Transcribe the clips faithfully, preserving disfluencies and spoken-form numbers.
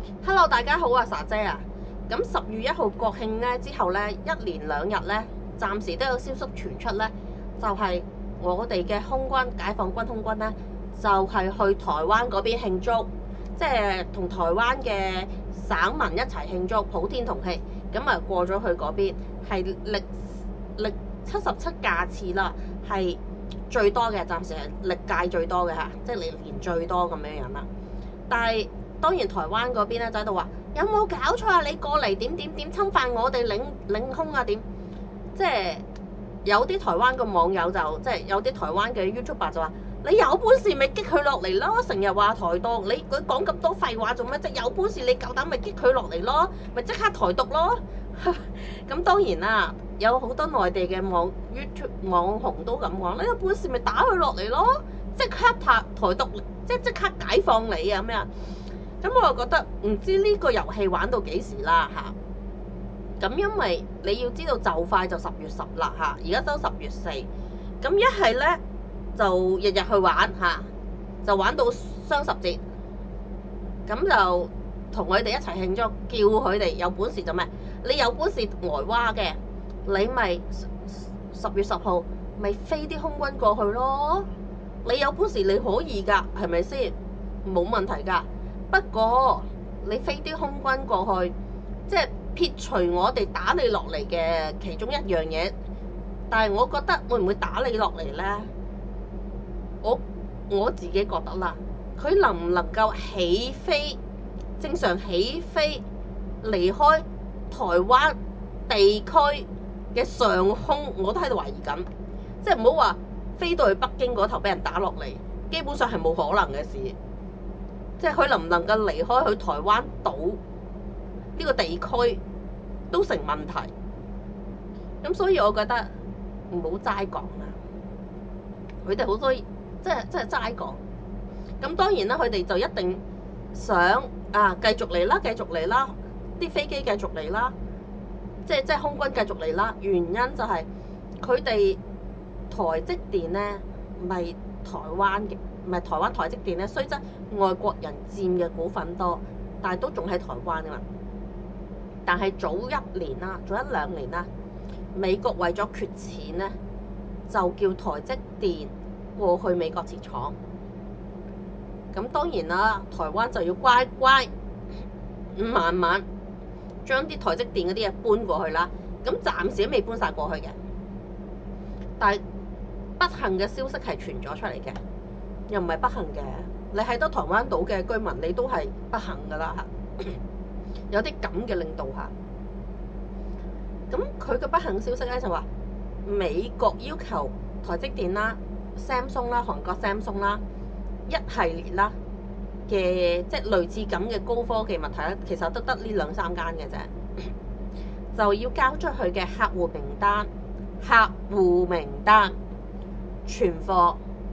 Hello，大家好啊，莎姐啊。咁十月一號國慶咧之後咧，一連兩日咧，暫時都有消息傳出咧，就係、是、我哋嘅空軍解放軍空軍咧，就係、是、去台灣嗰邊慶祝，即係同台灣嘅省民一齊慶祝普天同慶。咁啊過咗去嗰邊係歷歷七十七架次啦，係最多嘅，暫時係歷屆最多嘅嚇，即係歷年最多咁樣樣啦。但係當然台灣嗰邊咧就喺度話有冇搞錯啊？你過嚟點點點侵犯我哋領領空啊？點即係有啲台灣嘅網友就即係有啲台灣嘅 YouTuber 就話：你有本事咪擊佢落嚟咯！成日話台獨，你佢講咁多廢話做咩啫？有本事你夠膽咪擊佢落嚟咯，咪即刻台獨咯！咁當然啦，有好多內地嘅網 YouTube 網紅都咁講，你有本事咪打佢落嚟咯，即刻台台獨，即係即刻解放你啊咩啊！咁我就覺得唔知呢個遊戲玩到幾時啦嚇。咁因為你要知道就快就十月十啦嚇，而家都十月四。咁一係咧就日日去玩嚇，就玩到雙十節，咁就同佢哋一齊慶祝，叫佢哋有本事就咩？你有本事呆蛙嘅，你咪十月十號咪飛啲空軍過去咯。你有本事你可以㗎，係咪先？冇問題㗎。不過你飛啲空軍過去，即係撇除我哋打你落嚟嘅其中一樣嘢，但係我覺得會唔會打你落嚟呢？我我自己覺得啦，佢能唔能夠起飛正常起飛離開台灣地區嘅上空，我都喺度懷疑緊。即係唔好話飛到去北京嗰頭俾人打落嚟，基本上係冇可能嘅事。即係佢能唔能夠離開去台灣島呢個地區都成問題。咁所以我覺得唔好齋講啦，佢哋好多即係即係齋講。咁當然啦，佢哋就一定想啊繼續嚟啦，繼續嚟啦，啲飛機繼續嚟啦，即係即係空軍繼續嚟啦。原因就係佢哋台積電咧，唔係台灣嘅，唔係台灣台積電咧，雖則外國人佔嘅股份多，但係都仲喺台灣㗎嘛。但係早一年啦，早一兩年啦，美國為咗缺錢咧，就叫台積電過去美國設廠。咁當然啦，台灣就要乖乖慢慢將啲台積電嗰啲嘢搬過去啦。咁暫時都未搬晒過去嘅，但係不幸嘅消息係傳咗出嚟嘅，又唔係不幸嘅。你喺得台灣島嘅居民，你都係不幸噶啦嚇。有啲咁嘅領導嚇，咁佢嘅不幸消息咧就話美國要求台積電啦、Samsung 啦、韓國 Samsung 啦一系列啦嘅即係類似咁嘅高科技物體咧，其實都得呢兩三間嘅啫，就要交出去嘅客戶名單、客戶名單、存貨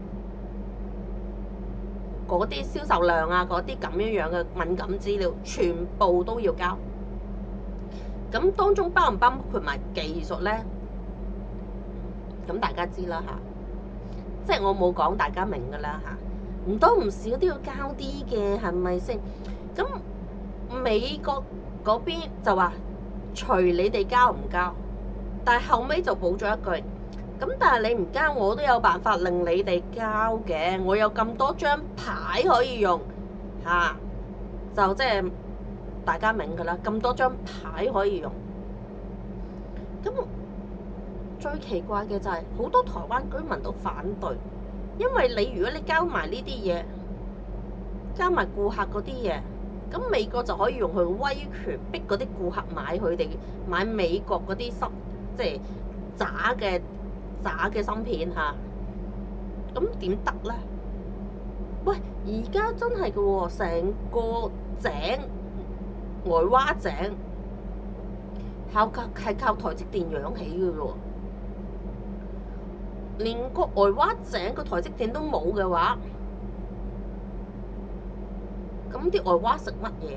嗰啲銷售量啊，嗰啲咁樣樣嘅敏感資料，全部都要交。咁當中包唔包括埋技術咧？咁大家知啦嚇，即係我冇講，大家明㗎啦嚇，唔多唔少都要交啲嘅，係咪先？咁美國嗰邊就話隨你哋交唔交，但係後尾就補咗一句。咁但係你唔交，我都有辦法令你哋交嘅。我有咁多張牌可以用嚇、啊，就即係大家明㗎啦。咁多張牌可以用，咁最奇怪嘅就係、是、好多台灣居民都反對，因為你如果你交埋呢啲嘢，交埋顧客嗰啲嘢，咁美國就可以用佢威權逼嗰啲顧客買佢哋買美國嗰啲芯，即係渣嘅。渣嘅芯片嚇，咁點得咧？喂，而家真係嘅喎，成個井呆蛙井靠靠係靠台積電養起嘅喎，連個呆蛙井個台積電都冇嘅話，咁啲呆蛙食乜嘢啊？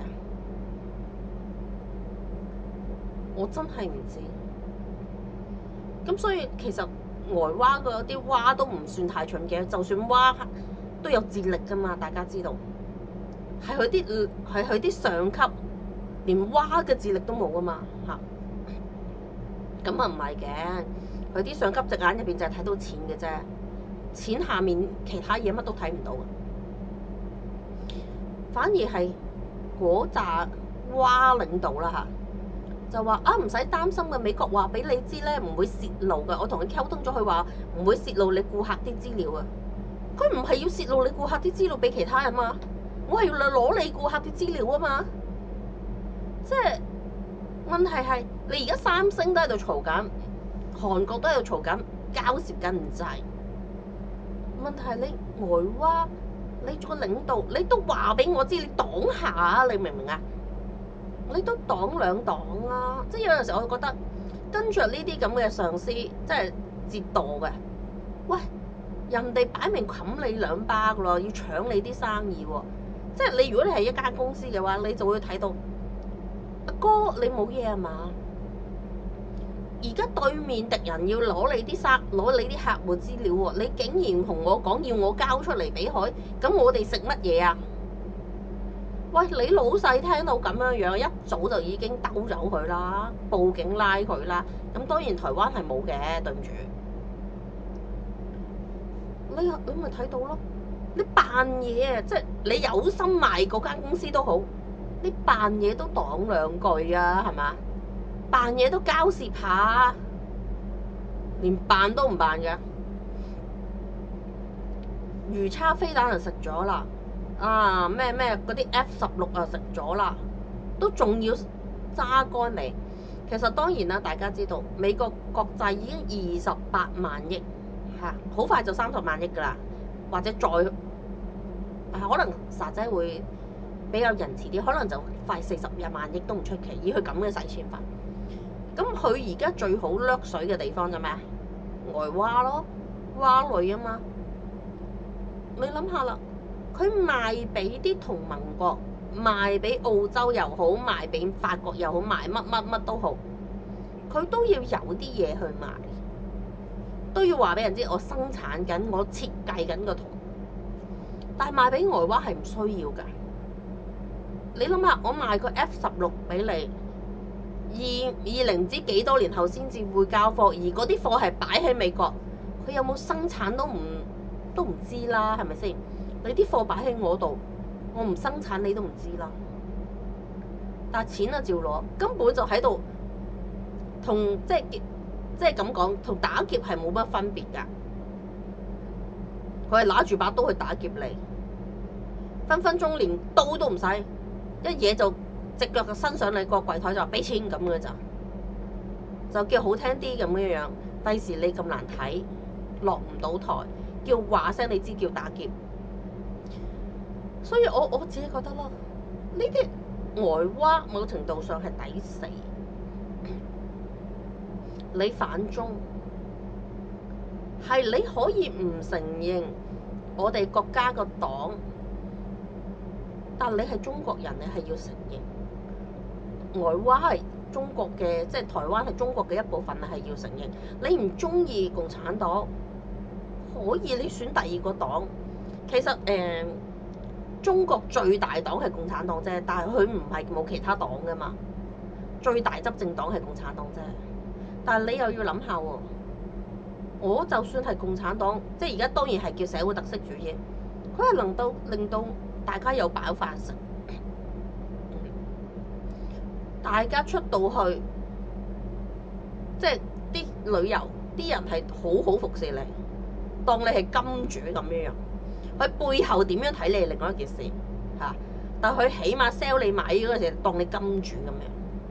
我真係唔知。咁所以其實呆蛙嗰啲蛙都唔算太蠢嘅，就算蛙都有智力㗎嘛，大家知道。 係佢啲係佢啲上級連蛙嘅智力都冇啊嘛嚇。咁啊唔係嘅，佢啲上級隻眼入邊就係睇到錢嘅啫，錢下面其他嘢乜都睇唔到。反而係嗰紮蛙領導啦嚇，就話啊唔使擔心嘅，美國話俾你知咧，唔會泄露嘅。我同佢溝通咗，佢話唔會泄露你顧客啲資料啊。佢唔係要泄露你顧客啲資料俾其他人嘛，我係要攞你顧客啲資料啊嘛。即係問題係你而家三星都喺度嘈緊，韓國都喺度嘈緊，交涉緊唔滯。問題係你外蛙。你做個領導，你都話俾我知，你擋下啊！你明唔明啊？你都擋兩擋啦，即係有陣時我覺得跟住呢啲咁嘅上司，即係折墮嘅。喂，人哋擺明冚你兩巴噶咯，要搶你啲生意喎。即係你如果你係一間公司嘅話，你就會睇到阿哥你冇嘢啊嘛？而家對面敵人要攞你啲沙，攞你啲客戶資料喎，你竟然同我講要我交出嚟俾佢，咁我哋食乜嘢啊？喂，你老細聽到咁樣樣，一早就已經兜走佢啦，報警拉佢啦。咁當然台灣係冇嘅，對唔住。你你咪睇到咯，你扮嘢啊，即係你有心賣嗰間公司都好，你扮嘢都擋兩句啊，係嘛？扮嘢都交涉下，連扮都唔扮嘅。魚叉飛彈就食咗啦，啊咩咩嗰啲 F 十六啊食咗啦，都仲要揸乾你。其實當然啦，大家知道美國國債已經二十八萬億嚇，好快就三十萬億噶啦，或者再啊可能沙姐會比較仁慈啲，可能就快四十一萬億都唔出奇，以佢咁嘅使錢法。咁佢而家最好掠水嘅地方就咩啊？外蛙咯，蛙類啊嘛。你諗下啦，佢賣俾啲同盟國，賣俾澳洲又好，賣俾法國又好，賣乜乜乜都好，佢都要有啲嘢去賣，都要話俾人知我生產緊，我設計緊個圖。但係賣俾外蛙係唔需要㗎。你諗下，我賣個 F 十六俾你。二二零唔知幾多年後先至會交貨，而嗰啲貨係擺喺美國，佢有冇生產都唔都唔知啦，係咪先？你啲貨擺喺我度，我唔生產你都唔知啦。但係錢啊照攞，根本就喺度同即係即係咁講，同打劫係冇乜分別㗎。佢係拿住把刀去打劫你，分分鐘連刀都唔使，一嘢就〜隻腳就伸上你個櫃台就話俾錢咁嘅咋，就叫好聽啲咁嘅樣。第時你咁難睇，落唔到台，叫話聲你知叫打劫。所以我我自己覺得咯，呢啲外蛙某程度上係抵死。你反中係你可以唔承認我哋國家個黨，但你係中國人，你係要承認。外蛙係中國嘅，即係台灣係中國嘅一部分，係要承認。你唔中意共產黨，可以你選第二個黨。其實誒、呃，中國最大黨係共產黨啫，但係佢唔係冇其他黨噶嘛。最大執政黨係共產黨啫，但係你又要諗下喎。我就算係共產黨，即係而家當然係叫社會特色主義，佢係能夠令到大家有飽飯食。大家出到去，即係啲旅遊啲人係好好服侍你，當你係金主咁樣樣。佢背後點樣睇你係另外一件事嚇，但係佢起碼 sell 你買嗰陣時當你金主咁樣。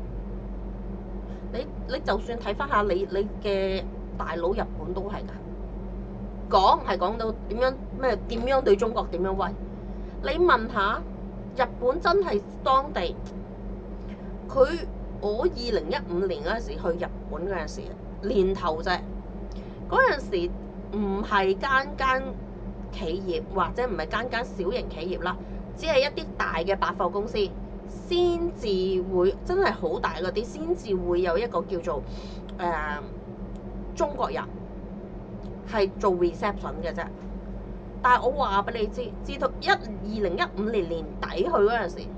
你你就算睇翻下你你嘅大佬日本都係㗎，講係講到點樣咩點樣對中國點樣威。你問下日本真係當地。佢我二零一五年嗰陣時去日本嗰陣時年頭啫，嗰陣時唔係間間企業或者唔係間間小型企業啦，只係一啲大嘅百貨公司先至會真係好大嗰啲，先至會有一個叫做誒、呃、中國人係做 reception 嘅啫。 但係我話俾你知，至到一二零一五年年底去嗰陣時，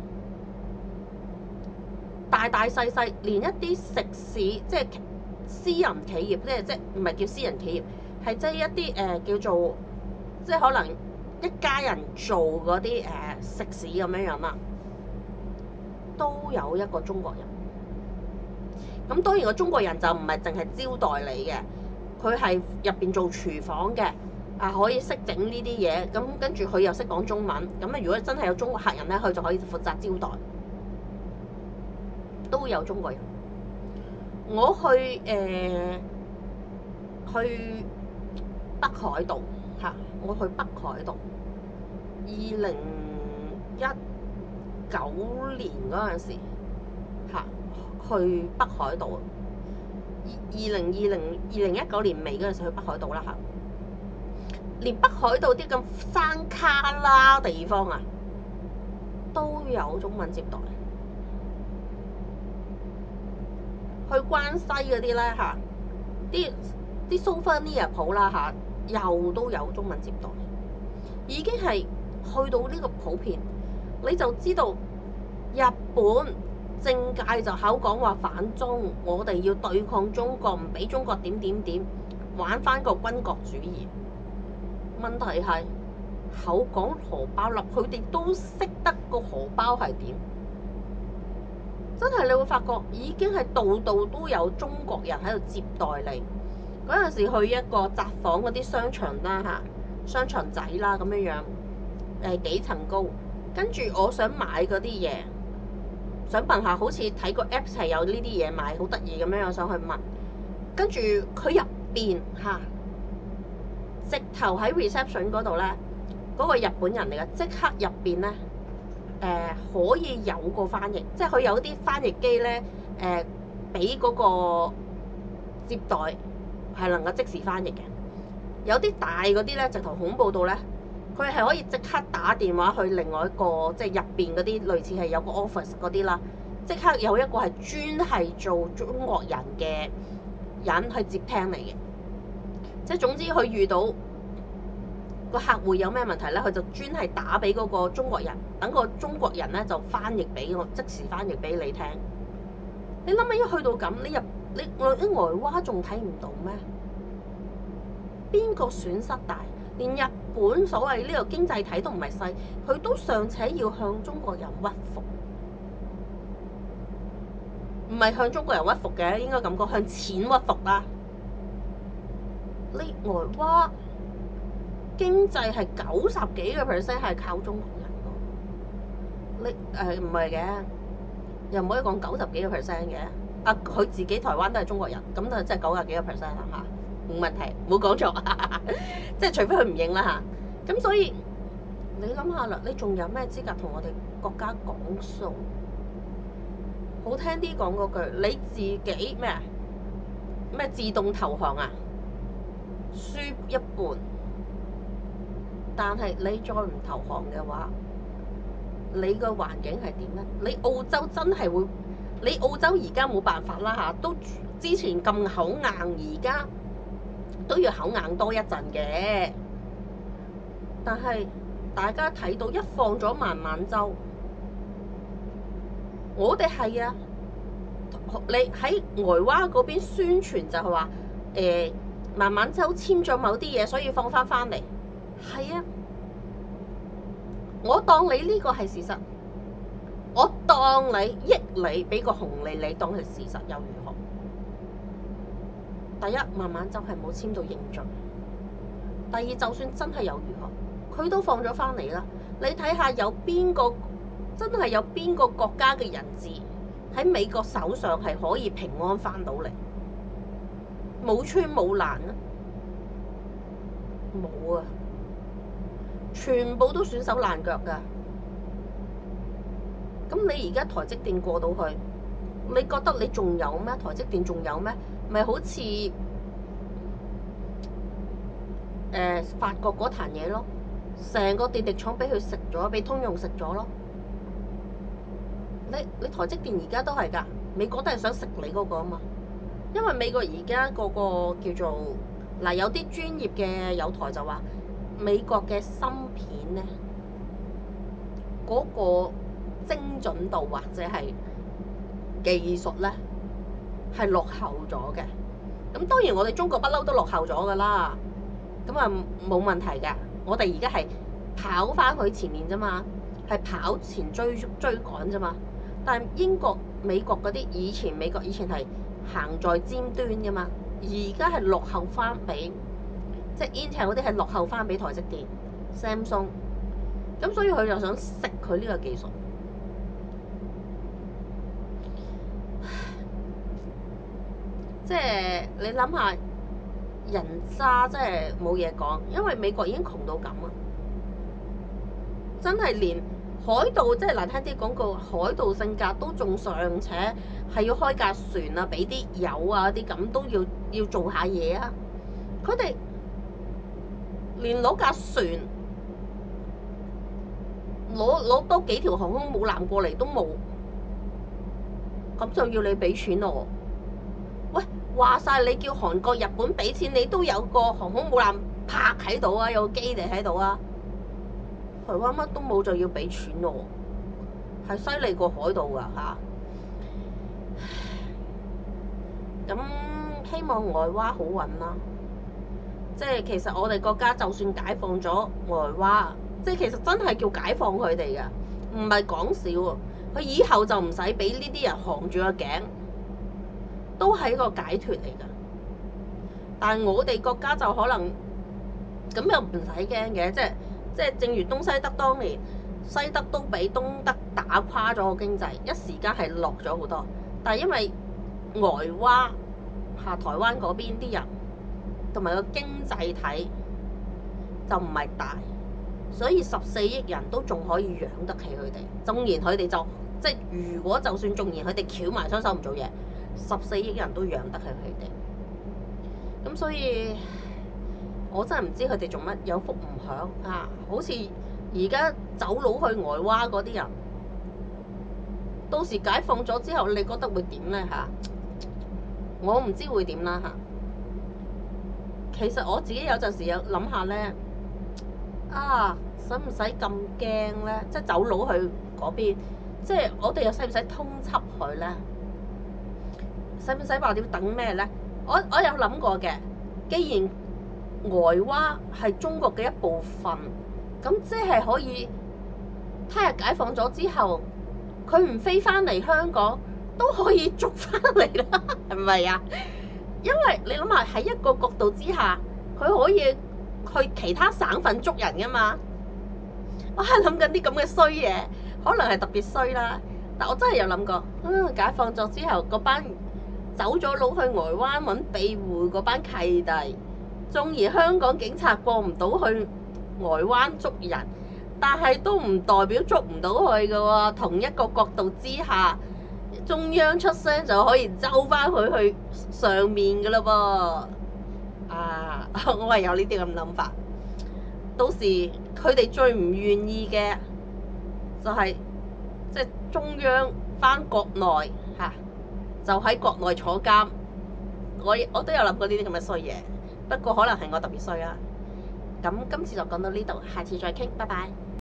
大大細細連一啲食肆，即係私人企業，即係即係唔係叫私人企業，係即係一啲誒、呃、叫做即係可能一家人做嗰啲誒食肆咁樣樣啦，都有一個中國人。咁當然個中國人就唔係淨係招待你嘅，佢係入邊做廚房嘅，啊可以識整呢啲嘢，咁跟住佢又識講中文，咁啊如果真係有中國客人咧，佢就可以負責招待，都有中國人。我去誒、呃、去北海道嚇，我去北海道，二零一九年嗰陣時嚇。去北海道，二二零二零二零一九年尾嗰陣時去北海道啦嚇，連北海道啲咁山卡拉地方啊，都有中文接待。去關西嗰啲咧嚇，啲啲 souvenir 鋪啦嚇，又都有中文接待，已經係去到呢個普遍，你就知道日本。政界就口講話反中，我哋要對抗中國，唔俾中國點點點，玩翻個軍國主義。問題係口講荷包粒，佢哋都識得個荷包係點。真係你會發覺已經係度度都有中國人喺度接待你。嗰陣時去一個札幌嗰啲商場啦嚇，商場仔啦咁樣樣，誒幾層高，跟住我想買嗰啲嘢。想問下，好似睇個 Apps 係有呢啲嘢買，好得意咁樣，我想去問。跟住佢入邊嚇，直頭喺 reception 嗰度咧，嗰、嗰個日本人嚟嘅，即刻入邊咧，誒、呃、可以有個翻譯，即係佢有啲翻譯機咧，誒俾嗰個接待係能夠即時翻譯嘅。有啲大嗰啲咧，直頭恐怖到咧。佢係可以即刻打電話去另外一個，即係入邊嗰啲類似係有個 office 嗰啲啦，即刻有一個係專係做中國人嘅人去接聽你嘅。即係總之佢遇到個客戶有咩問題咧，佢就專係打俾嗰個中國人，等個中國人咧就翻譯俾我，即時翻譯俾你聽。你諗下一去到咁，你入你啲外娃仲睇唔到咩？邊個損失大？連日本所謂呢個經濟體都唔係細，佢都尚且要向中國人屈服，唔係向中國人屈服嘅，應該咁講，向錢屈服啦。你外娃經濟係九十幾個 percent 係靠中國人㗎，你誒唔係嘅，又唔可以講九十幾個 percent 嘅。啊，佢自己台灣都係中國人，咁就即係九十幾個 percent 啦嚇。冇問題，冇講錯，即係除非佢唔認啦嚇。咁所以你諗下啦，你仲有咩資格同我哋國家講數？好聽啲講嗰句，你自己咩啊？咩自動投降啊？輸一半，但係你再唔投降嘅話，你個環境係點咧？你澳洲真係會，你澳洲而家冇辦法啦嚇，都之前咁口硬，而家都要口硬多一陣嘅，但係大家睇到一放咗孟晚舟，我哋係啊，你喺外娃嗰邊宣傳就係話，誒孟晚舟簽咗某啲嘢，所以放翻翻嚟，係啊，我當你呢個係事實，我當你益你俾個紅利，你當係事實又如何？第一，孟晚舟係冇簽到認罪。第二，就算真係有如何，佢都放咗翻嚟啦。你睇下有邊個真係有邊個國家嘅人質喺美國手上係可以平安翻到嚟，冇穿冇爛啊？冇啊，全部都損手爛腳噶。咁你而家台積電過到去，你覺得你仲有咩？台積電仲有咩？咪好似誒、呃、法國嗰壇嘢咯，成個電力廠俾佢食咗，俾通用食咗咯。你你台積電而家都係㗎，美國都係想食你嗰個啊嘛。因為美國而家個個叫做嗱、呃，有啲專業嘅友台就話美國嘅芯片咧，嗰、個精準度或者係技術咧係落後咗嘅。咁當然我哋中國不嬲都落後咗噶啦，咁啊冇問題嘅。我哋而家係跑翻去前面啫嘛，係跑前追追趕啫嘛。但係英國、美國嗰啲以前美國以前係行在尖端噶嘛，而家係落後翻俾即係 Intel 嗰啲係落後翻俾台積電、Samsung。咁所以佢就想食佢呢個技術。即係你諗下，人渣真係冇嘢講，因為美國已經窮到咁啊！真係連海盜，即係難聽啲講句，海盜性格都仲尚且係要開架船啊，俾啲油啊啲咁都要要做下嘢啊！佢哋連攞架船，攞攞多幾條航空母艦過嚟都冇，咁就要你俾錢我。喂，話晒你叫韓國、日本俾錢，你都有個航空母艦泊喺度啊，有個基地喺度啊。台灣乜都冇就要俾錢我，係犀利過海盜㗎嚇。咁希望外娃好運啦。即係其實我哋國家就算解放咗外娃，即係其實真係叫解放佢哋㗎，唔係講笑喎。佢以後就唔使俾呢啲人扛住個頸。都係一個解脫嚟㗎，但係我哋國家就可能咁又唔使驚嘅，即係即係正如東西德當年，西德都俾東德打垮咗個經濟，一時間係落咗好多。但係因為外娃下台灣嗰邊啲人同埋個經濟體就唔係大，所以十四億人都仲可以養得起佢哋。縱然佢哋就即係如果就算縱然佢哋翹埋雙手唔做嘢，十四億人都養得起佢哋，咁所以我真係唔知佢哋做乜有福唔享啊！好似而家走佬去外娃嗰啲人，到時解放咗之後，你覺得會點呢？嚇？我唔知會點啦嚇。其實我自己有陣時有諗下呢，啊，使唔使咁驚呢？即係走佬去嗰邊，即係我哋又使唔使通緝佢呢？使唔使話點等咩呢？我我有諗過嘅，既然外娃係中國嘅一部分，咁即係可以，他日解放咗之後，佢唔飛翻嚟香港都可以捉翻嚟啦，係咪啊？因為你諗下喺一個角度之下，佢可以去其他省份捉人噶嘛。我係諗緊啲咁嘅衰嘢，可能係特別衰啦。但我真係有諗過，嗯，解放咗之後嗰班走咗佬去外灣揾庇護嗰班契弟，縱然香港警察過唔到去外灣捉人，但係都唔代表捉唔到佢㗎喎。同一個角度之下，中央出聲就可以揪翻佢去上面㗎喇噃。啊，我係有呢啲咁諗法。到時佢哋最唔願意嘅就係即係中央翻國內嚇。啊就喺國內坐監，我我都有諗過呢啲咁嘅衰嘢，不過可能係我特別衰啦。咁今次就講到呢度，下次再傾，拜拜。